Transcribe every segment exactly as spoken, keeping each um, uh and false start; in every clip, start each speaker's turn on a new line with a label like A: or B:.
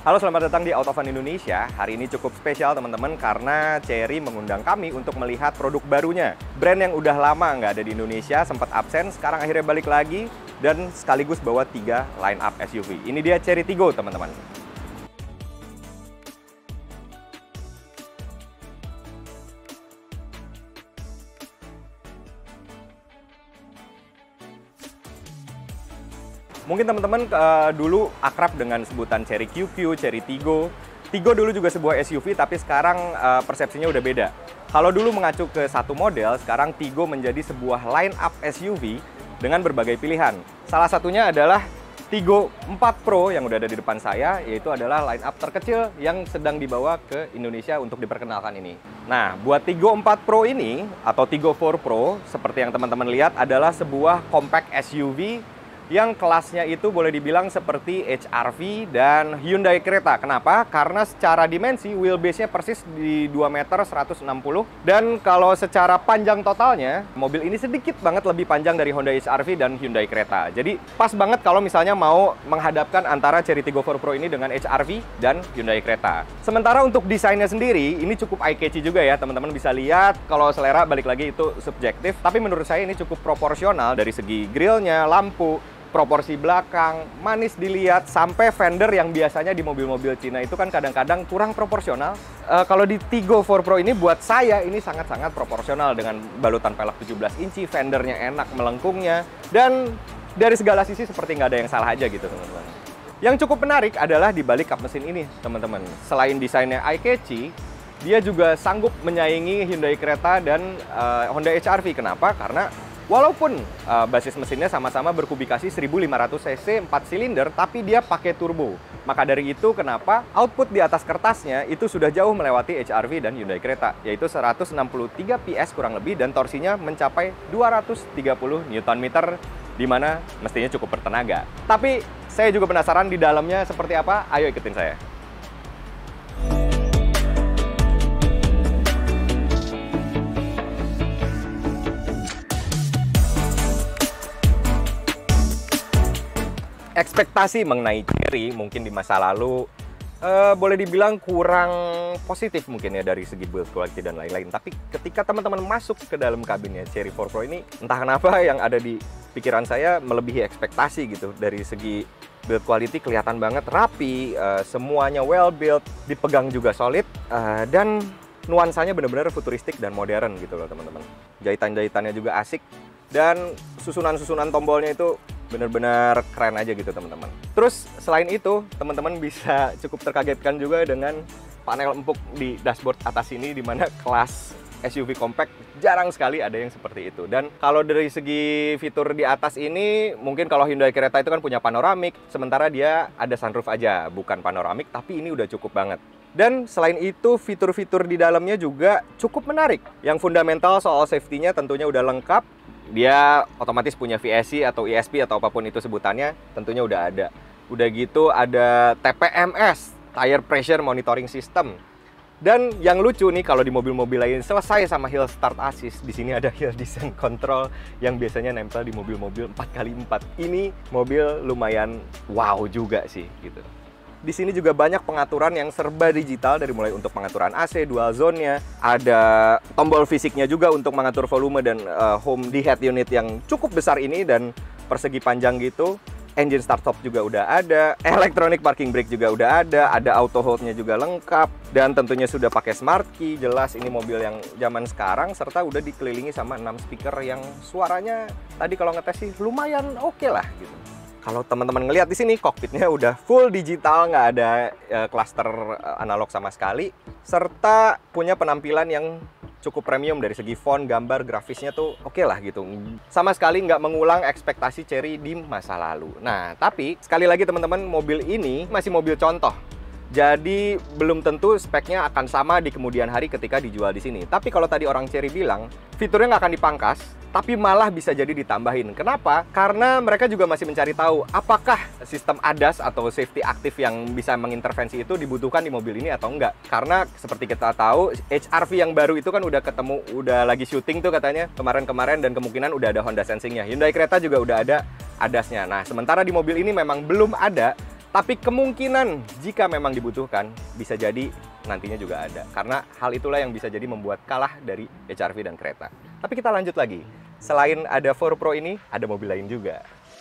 A: Halo, selamat datang di Autofun Indonesia. Hari ini cukup spesial teman-teman karena Chery mengundang kami untuk melihat produk barunya. Brand yang udah lama nggak ada di Indonesia, sempat absen, sekarang akhirnya balik lagi dan sekaligus bawa tiga line up S U V. Ini dia Chery Tiggo teman-teman. Mungkin teman-teman uh, dulu akrab dengan sebutan Chery Q Q, Chery Tiggo. Tiggo dulu juga sebuah S U V, tapi sekarang uh, persepsinya udah beda. Kalau dulu mengacu ke satu model, sekarang Tiggo menjadi sebuah line up S U V dengan berbagai pilihan. Salah satunya adalah Tiggo empat Pro yang udah ada di depan saya, yaitu adalah line up terkecil yang sedang dibawa ke Indonesia untuk diperkenalkan ini. Nah, buat Tiggo empat Pro ini, atau Tiggo empat Pro, seperti yang teman-teman lihat, adalah sebuah compact S U V yang kelasnya itu boleh dibilang seperti H R V dan Hyundai Creta. Kenapa? Karena secara dimensi wheelbase-nya persis di dua meter seratus enam puluh, dan kalau secara panjang totalnya mobil ini sedikit banget lebih panjang dari Honda H R V dan Hyundai Creta. Jadi pas banget kalau misalnya mau menghadapkan antara Chery Tiggo empat Pro ini dengan H R V dan Hyundai Creta. Sementara untuk desainnya sendiri ini cukup eye-catchy juga ya, teman-teman bisa lihat. Kalau selera balik lagi itu subjektif, tapi menurut saya ini cukup proporsional dari segi grillnya, lampu, proporsi belakang, manis dilihat, sampai fender yang biasanya di mobil-mobil Cina itu kan kadang-kadang kurang proporsional. E, kalau di Tiggo empat Pro ini buat saya ini sangat-sangat proporsional dengan balutan pelek tujuh belas inci, fendernya enak melengkungnya, dan dari segala sisi seperti nggak ada yang salah aja gitu teman-teman. Yang cukup menarik adalah di balik kap mesin ini teman-teman. Selain desainnya eye-catchy, dia juga sanggup menyaingi Hyundai Creta dan uh, Honda H R V. Kenapa? Karena walaupun uh, basis mesinnya sama-sama berkubikasi seribu lima ratus cc empat silinder, tapi dia pakai turbo. Maka dari itu kenapa output di atas kertasnya itu sudah jauh melewati H R V dan Hyundai Creta, yaitu seratus enam puluh tiga P S kurang lebih, dan torsinya mencapai dua ratus tiga puluh newton meter, di mana mestinya cukup bertenaga. Tapi saya juga penasaran di dalamnya seperti apa. Ayo ikutin saya. Ekspektasi mengenai Chery mungkin di masa lalu uh, boleh dibilang kurang positif mungkin ya dari segi build quality dan lain-lain. Tapi ketika teman-teman masuk ke dalam kabinnya Chery empat Pro ini, entah kenapa yang ada di pikiran saya melebihi ekspektasi gitu. Dari segi build quality kelihatan banget rapi, uh, semuanya well built, dipegang juga solid, uh, dan nuansanya benar-benar futuristik dan modern gitu loh teman-teman. Jahitan-jahitannya juga asik, dan susunan-susunan tombolnya itu bener-bener keren aja gitu teman-teman. Terus selain itu teman-teman bisa cukup terkagetkan juga dengan panel empuk di dashboard atas ini, di mana kelas S U V compact jarang sekali ada yang seperti itu. Dan kalau dari segi fitur di atas ini, mungkin kalau Hyundai Creta itu kan punya panoramik, sementara dia ada sunroof aja, bukan panoramik, tapi ini udah cukup banget. Dan selain itu fitur-fitur di dalamnya juga cukup menarik. Yang fundamental soal safety-nya tentunya udah lengkap. Dia otomatis punya V S C atau E S P atau apapun itu sebutannya, tentunya udah ada. Udah gitu ada T P M S, Tire Pressure Monitoring System. Dan yang lucu nih, kalau di mobil-mobil lain selesai sama Hill Start Assist, di sini ada Hill Descent Control yang biasanya nempel di mobil-mobil empat kali empat. Ini mobil lumayan wow juga sih gitu. Di sini juga banyak pengaturan yang serba digital, dari mulai untuk pengaturan A C, dual zone-nya, ada tombol fisiknya juga untuk mengatur volume dan uh, home di head unit yang cukup besar ini dan persegi panjang gitu. Engine start stop juga udah ada, electronic parking brake juga udah ada, ada auto hold-nya juga lengkap, dan tentunya sudah pakai smart key. Jelas ini mobil yang zaman sekarang, serta udah dikelilingi sama enam speaker yang suaranya tadi kalau ngetes sih lumayan oke okay lah gitu. Kalau teman-teman ngelihat di sini, kokpitnya udah full digital, nggak ada klaster uh, analog sama sekali, serta punya penampilan yang cukup premium dari segi font, gambar, grafisnya tuh oke okay lah gitu. Sama sekali nggak mengulang ekspektasi Chery di masa lalu. Nah, tapi sekali lagi teman-teman, mobil ini masih mobil contoh. Jadi belum tentu speknya akan sama di kemudian hari ketika dijual di sini. Tapi kalau tadi orang Chery bilang fiturnya nggak akan dipangkas, tapi malah bisa jadi ditambahin. Kenapa? Karena mereka juga masih mencari tahu apakah sistem A D A S atau safety aktif yang bisa mengintervensi itu dibutuhkan di mobil ini atau enggak. Karena seperti kita tahu, H R V yang baru itu kan udah ketemu, udah lagi syuting tuh katanya kemarin-kemarin, dan kemungkinan udah ada Honda Sensing-nya. Hyundai Creta juga udah ada A D A S-nya. Nah, sementara di mobil ini memang belum ada, Tapi kemungkinan jika memang dibutuhkan, bisa jadi nantinya juga ada. Karena hal itulah yang bisa jadi membuat kalah dari H R V dan kereta. Tapi kita lanjut lagi. Selain ada four Pro ini, ada mobil lain juga.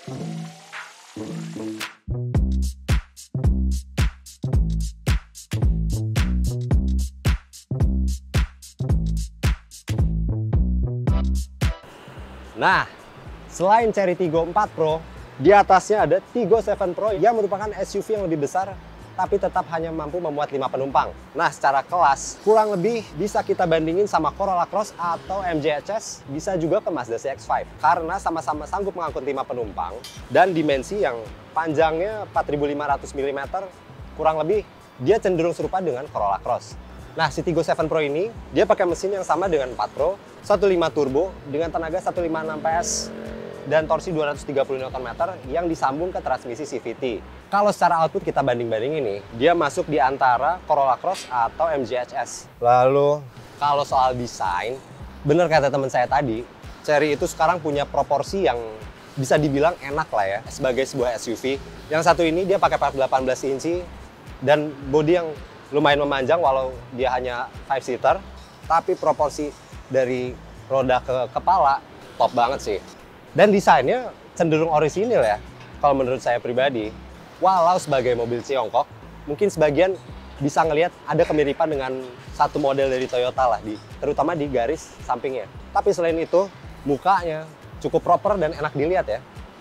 B: Nah, selain Chery Tiggo empat Pro, di atasnya ada Tiggo tujuh Pro yang merupakan S U V yang lebih besar, tapi tetap hanya mampu memuat lima penumpang. Nah, secara kelas, kurang lebih bisa kita bandingin sama Corolla Cross atau M G H S, bisa juga ke Mazda C X lima. Karena sama-sama sanggup mengangkut lima penumpang, dan dimensi yang panjangnya empat ribu lima ratus milimeter, kurang lebih dia cenderung serupa dengan Corolla Cross. Nah, si Tiggo tujuh Pro ini, dia pakai mesin yang sama dengan empat Pro, satu koma lima turbo dengan tenaga seratus lima puluh enam P S dan torsi dua ratus tiga puluh newton meter yang disambung ke transmisi C V T. Kalau secara output kita banding-bandingin nih, dia masuk di antara Corolla Cross atau M G H S. Lalu, kalau soal desain, bener kata teman saya tadi, Chery itu sekarang punya proporsi yang bisa dibilang enak lah ya, sebagai sebuah S U V. Yang satu ini dia pakai delapan belas inci dan bodi yang lumayan memanjang walau dia hanya five seater, tapi proporsi dari roda ke kepala top banget sih. Dan desainnya cenderung orisinil ya, kalau menurut saya pribadi. Walau sebagai mobil Tiongkok, mungkin sebagian bisa ngelihat ada kemiripan dengan satu model dari Toyota lah, di, terutama di garis sampingnya. Tapi selain itu, mukanya cukup proper dan enak dilihat ya.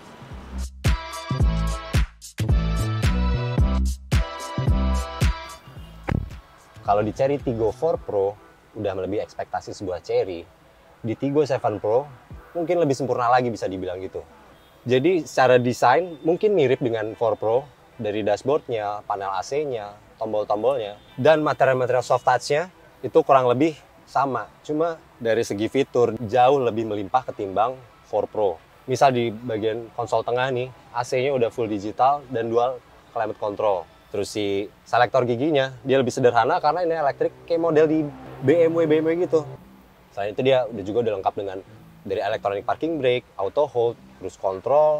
B: Kalau di Chery Tiggo four Pro, udah melebihi ekspektasi sebuah Chery. Di Tiggo tujuh Pro, mungkin lebih sempurna lagi bisa dibilang gitu. Jadi secara desain mungkin mirip dengan four Pro, dari dashboardnya, panel A C-nya, tombol-tombolnya, dan material-material soft touch-nya itu kurang lebih sama. Cuma dari segi fitur jauh lebih melimpah ketimbang four Pro. Misal di bagian konsol tengah nih, A C-nya udah full digital dan dual climate control. Terus si selektor giginya, dia lebih sederhana karena ini elektrik kayak model di B M W B M W gitu. Selain itu dia udah juga udah lengkap dengan dari electronic parking brake, auto hold, cruise control.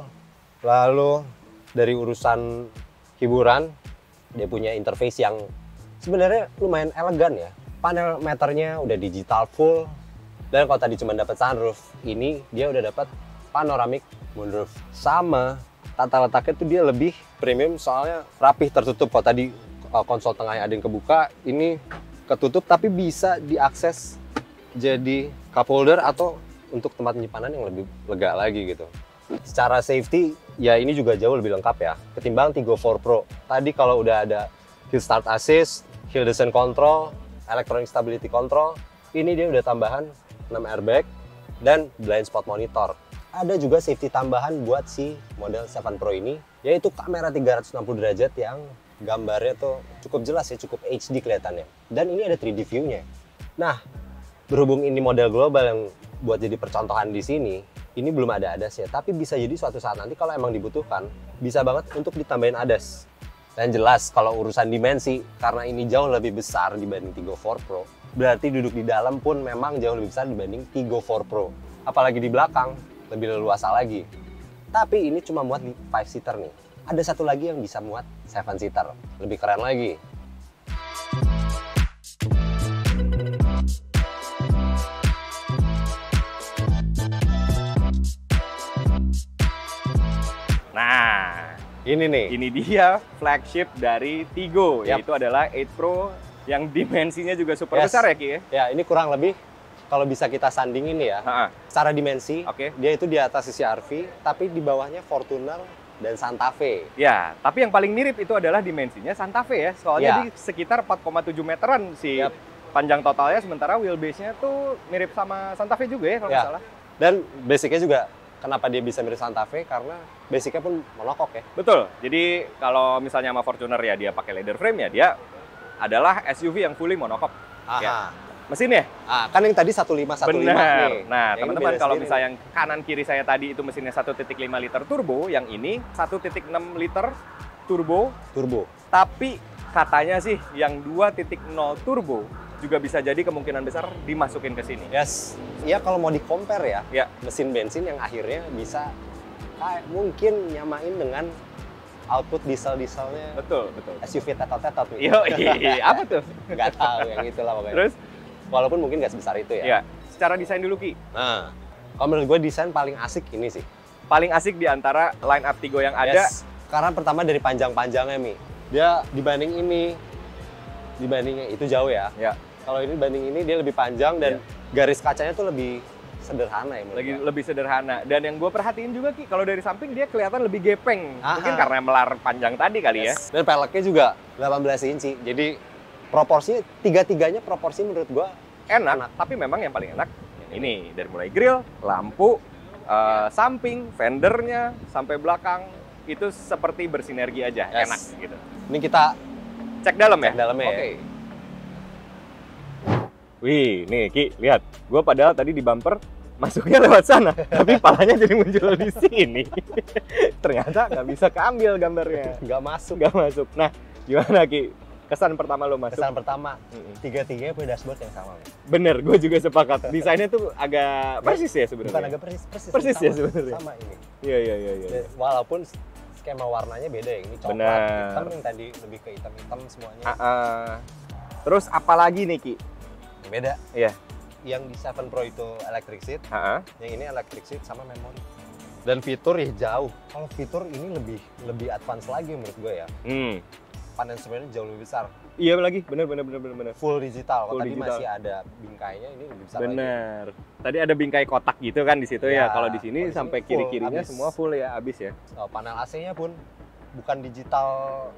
B: Lalu dari urusan hiburan, dia punya interface yang sebenarnya lumayan elegan ya. Panel meternya udah digital full. Dan kalau tadi cuma dapat sunroof, ini dia udah dapat panoramic moonroof. Sama tata letaknya tuh dia lebih premium soalnya rapih tertutup. Kalau tadi konsol tengahnya ada yang kebuka, ini ketutup tapi bisa diakses jadi cup holder atau untuk tempat penyimpanan yang lebih lega lagi gitu. Secara safety, ya ini juga jauh lebih lengkap ya ketimbang Tiggo four Pro. Tadi kalau udah ada hill start assist, hill descent control, electronic stability control, ini dia udah tambahan enam airbag dan blind spot monitor. Ada juga safety tambahan buat si model tujuh Pro ini, yaitu kamera tiga ratus enam puluh derajat yang gambarnya tuh cukup jelas ya, cukup H D kelihatannya. Dan ini ada three D view-nya. Nah, berhubung ini model global yang buat jadi percontohan di sini, ini belum ada A D A S ya, tapi bisa jadi suatu saat nanti kalau emang dibutuhkan, bisa banget untuk ditambahin A D A S. Dan jelas kalau urusan dimensi, karena ini jauh lebih besar dibanding Tiggo four Pro, berarti duduk di dalam pun memang jauh lebih besar dibanding Tiggo four Pro. Apalagi di belakang, lebih leluasa lagi. Tapi ini cuma muat di five seater nih. Ada satu lagi yang bisa muat seven seater, lebih keren lagi.
A: Nah,
B: ini nih.
A: ini dia flagship dari Tiggo,
B: Yap.
A: yaitu adalah eight Pro yang dimensinya juga super
B: Yes.
A: besar ya, Ki?
B: Ya, ini kurang lebih kalau bisa kita sandingin ya.
A: Ha-ha.
B: Secara dimensi,
A: Oke.
B: dia itu di atas C R V, tapi di bawahnya Fortuner dan Santa Fe.
A: Ya, tapi yang paling mirip itu adalah dimensinya Santa Fe ya, soalnya
B: Ya.
A: di sekitar empat koma tujuh meteran si
B: Yap.
A: panjang totalnya, sementara wheelbase-nya tuh mirip sama Santa Fe juga ya kalau
B: Ya.
A: nggak salah.
B: Dan basicnya juga, kenapa dia bisa mirip Santa Fe? Karena basicnya pun monokok ya.
A: Betul, jadi kalau misalnya sama Fortuner ya dia pakai leather frame ya, dia adalah S U V yang fully monokok.
B: Aha.
A: Ya. Mesinnya?
B: Ah, kan yang tadi satu lima satu lima
A: Benar.
B: nih.
A: Nah,
B: Yang ini
A: teman-teman
B: beda
A: kalau
B: sendiri
A: misalnya yang kanan kiri saya tadi itu mesinnya satu koma lima liter turbo, yang ini satu koma enam liter turbo,
B: nih. Turbo.
A: tapi katanya sih yang dua koma nol turbo juga bisa jadi kemungkinan besar dimasukin ke sini.
B: Yes. Iya, kalau mau di-compare ya,
A: Ya.
B: mesin bensin yang akhirnya bisa kayak mungkin nyamain dengan output diesel-dieselnya
A: Betul, betul.
B: S U V tetot-tetot. Gitu.
A: Yo, apa tuh?
B: Nggak tahu yang itulah pokoknya.
A: Terus?
B: Walaupun mungkin nggak sebesar itu ya.
A: Ya, secara desain dulu Ki.
B: Nah, kalau menurut gue desain paling asik ini sih.
A: Paling asik di antara line up Tigo yang ada.
B: Yes. Karena pertama dari panjang-panjangnya, Mi. Dia dibanding ini, dibandingnya itu jauh ya.
A: Ya.
B: Kalau ini dibanding ini dia lebih panjang dan
A: Ya.
B: garis kacanya tuh lebih sederhana ya menurut
A: Lagi
B: gue.
A: lebih sederhana. Dan yang gue perhatiin juga Ki, kalau dari samping dia kelihatan lebih gepeng.
B: Aha.
A: Mungkin karena melar panjang tadi kali
B: Yes. Dan peleknya juga delapan belas inci. Jadi proporsinya tiga-tiganya proporsi menurut gua
A: ya. Enak,
B: Enak.
A: tapi memang yang paling enak yang ini. Dari mulai grill, lampu, eh, samping, fendernya, sampai belakang. Itu seperti bersinergi aja,
B: Yes.
A: enak gitu.
B: ini kita
A: Cek dalam ya?
B: cek dalamnya
A: Oke.
B: ya.
A: Wih, nih Ki, lihat. Gue padahal tadi di bumper masuknya lewat sana, tapi palanya jadi muncul di sini. Ternyata nggak bisa keambil gambarnya,
B: Nggak masuk.
A: nggak masuk. Nah, gimana Ki? Kesan pertama lo masuk?
B: Kesan pertama,
A: Mm-mm.
B: tiga-tiganya punya dashboard yang sama. Mi.
A: Bener, gue juga sepakat. Desainnya tuh agak persis ya sebenarnya.
B: Bukan agak persis, persis,
A: Persis
B: sama,
A: ya sebenarnya.
B: Sama ini.
A: Iya, iya, iya. iya.
B: Dan walaupun skema warnanya beda ya. Ini coklat,
A: Benar.
B: hitam, yang tadi lebih ke hitam-hitam semuanya.
A: Ah, ah. Terus apalagi nih Ki?
B: Beda.
A: Iya.
B: Yang di tujuh Pro itu electric seat,
A: Ah, ah.
B: yang ini electric seat sama memori. Dan fitur ya jauh. Kalau fitur ini lebih lebih advance lagi menurut gue ya.
A: Hmm.
B: Panel sebenarnya jauh lebih besar.
A: Iya lagi, bener, bener, bener, bener, bener.
B: Full digital. Kalau
A: Full
B: tadi
A: digital.
B: masih ada bingkainya, ini lebih besar lagi.
A: Bener. Tadi ada bingkai kotak gitu kan di situ ya.
B: Ya,
A: Kalau di sini
B: kalau di
A: sampai
B: sini full,
A: kiri-kirinya
B: abis.
A: semua full ya, habis ya.
B: Oh, panel A C-nya pun bukan digital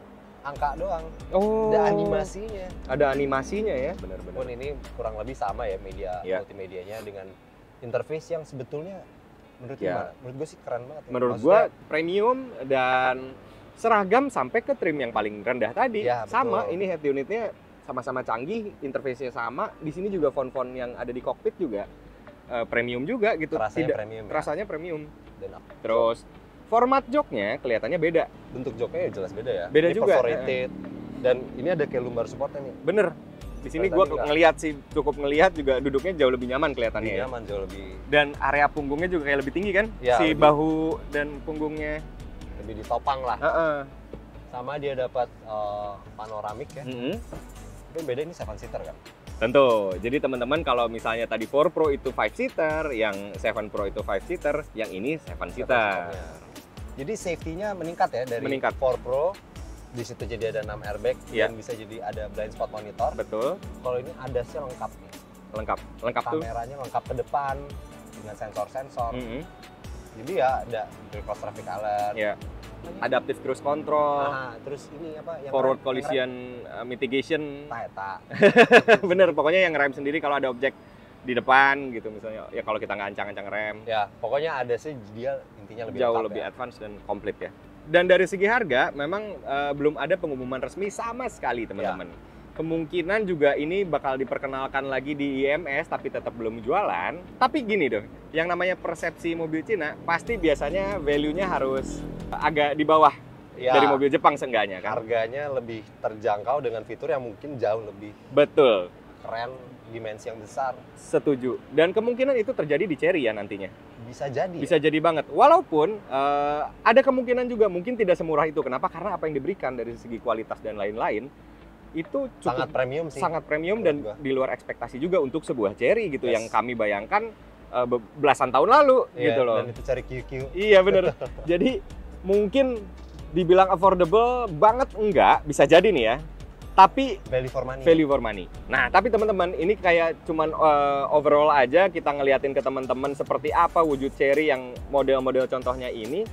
B: angka doang,
A: Oh.
B: ada animasinya.
A: Ada animasinya ya, benar-benar.
B: Pun ini kurang lebih sama ya media
A: Ya.
B: multimedianya dengan interface yang sebetulnya menurut
A: Ya.
B: gimana? Menurut gue sih keren banget. ya.
A: Menurut
B: Maksudnya,
A: gua premium dan seragam sampai ke trim yang paling rendah tadi.
B: Ya,
A: Sama,
B: betul.
A: ini head unitnya sama-sama canggih, interface-nya sama. Di sini juga font-font yang ada di cockpit juga eh, premium juga gitu.
B: rasanya
A: Tidak,
B: premium ya.
A: rasanya premium.
B: Dan
A: Terus format joknya kelihatannya beda.
B: bentuk joknya ya jelas beda ya.
A: Beda
B: Ini
A: juga,
B: perforated. Dan ini ada kayak lumbar supportnya nih.
A: Bener. Di sini
B: Kalau
A: gua
B: tadi nggak.
A: ngelihat sih, cukup ngelihat juga duduknya jauh lebih nyaman kelihatannya
B: Lebih
A: ya.
B: nyaman, jauh lebih
A: Dan area punggungnya juga kayak lebih tinggi kan?
B: Ya,
A: si
B: lebih.
A: bahu dan punggungnya.
B: lebih ditopang lah.
A: Heeh.
B: Sama dia dapat eh, panoramik ya.
A: Mm-mm.
B: Tapi beda ini seven seater kan.
A: Tentu. Jadi teman-teman kalau misalnya tadi four Pro itu five seater, yang seven Pro itu five seater, yang ini seven seater.
B: Jadi safety-nya meningkat ya dari
A: Meningkat.
B: four Pro. Di situ jadi ada enam airbag
A: Iya.
B: dan bisa jadi ada blind spot monitor.
A: Betul.
B: Kalau ini ada sih lengkap nih.
A: Lengkap. Lengkap tuh.
B: Kameranya lengkap ke depan dengan sensor-sensor.
A: Mm-mm.
B: Jadi ya ada reverse traffic alert.
A: Ya. Adaptive cruise control,
B: Nah, terus ini apa yang
A: forward
B: rem-
A: collision uh, mitigation.
B: yang rem- Eta.
A: Bener, pokoknya yang rem sendiri kalau ada objek di depan gitu misalnya. Ya kalau kita nggak ancang-ancang rem.
B: Ya, pokoknya ada sih dia intinya lebih
A: Jauh
B: lengkap
A: lebih
B: ya.
A: advance dan komplit ya. Dan dari segi harga memang eh, belum ada pengumuman resmi sama sekali teman-teman. Kemungkinan juga ini bakal diperkenalkan lagi di I M S tapi tetap belum jualan. Tapi gini dong, yang namanya persepsi mobil Cina pasti biasanya value-nya harus agak di bawah
B: Ya,
A: dari mobil Jepang seenggaknya kan.
B: harganya lebih terjangkau dengan fitur yang mungkin jauh lebih
A: Betul,
B: keren, dimensi yang besar.
A: setuju. Dan kemungkinan itu terjadi di Chery ya nantinya.
B: Bisa jadi.
A: Bisa jadi banget. Walaupun eh, ada kemungkinan juga mungkin tidak semurah itu. Kenapa? Karena apa yang diberikan dari segi kualitas dan lain-lain itu cukup
B: sangat premium sih.
A: sangat premium
B: menurut
A: dan
B: gua.
A: di luar ekspektasi juga untuk sebuah Chery gitu
B: Yes.
A: yang kami bayangkan eh, be- belasan tahun lalu
B: Iya,
A: gitu loh.
B: Dan itu cari Q Q.
A: Iya bener. Jadi mungkin dibilang affordable banget enggak, bisa jadi nih ya. Tapi
B: Value for money.
A: value for money. Nah, tapi teman-teman, ini kayak cuman eh, overall aja kita ngeliatin ke teman-teman seperti apa wujud Chery yang model-model contohnya ini.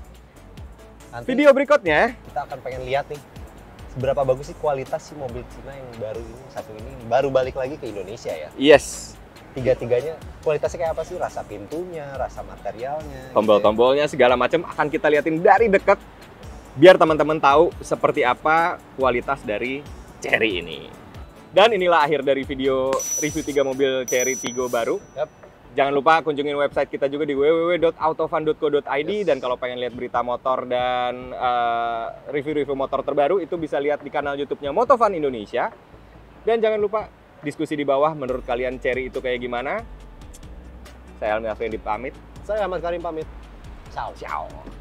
B: Nanti
A: Video berikutnya,
B: kita akan pengen lihat nih seberapa bagus sih kualitas si mobil Cina yang baru ini satu ini baru balik lagi ke Indonesia ya.
A: yes,
B: Tiga-tiganya kualitasnya kayak apa sih? Rasa pintunya, rasa materialnya.
A: tombol-tombolnya segala macam akan kita liatin dari dekat biar teman-teman tahu seperti apa kualitas dari Chery ini. Dan inilah akhir dari video review tiga mobil Chery Tiggo baru.
B: Yap.
A: Jangan lupa kunjungin website kita juga di w w w dot autofun dot co dot i d.
B: Yes.
A: Dan kalau pengen lihat berita motor dan eh, review-review motor terbaru itu bisa lihat di kanal YouTube-nya Motofun Indonesia. Dan jangan lupa diskusi di bawah, menurut kalian Chery itu kayak gimana? Saya Helmi Afendi pamit.
B: Saya Ahmad Karim pamit. Ciao.
A: Ciao.